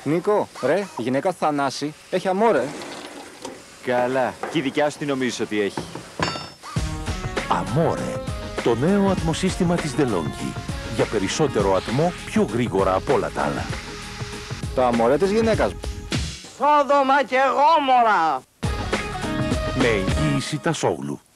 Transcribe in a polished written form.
Νίκο, ρε, η γυναίκα Θανάση έχει αμόρε. Καλά. Και η δικιά σου τι νομίζεις ότι έχει? Αμόρε, το νέο ατμοσύστημα της DeLonghi. Για περισσότερο ατμό πιο γρήγορα από όλα τα άλλα. Το αμόρε της γυναίκας. Σόδομα και Γόμορα! Με εγγύηση Τασόγλου.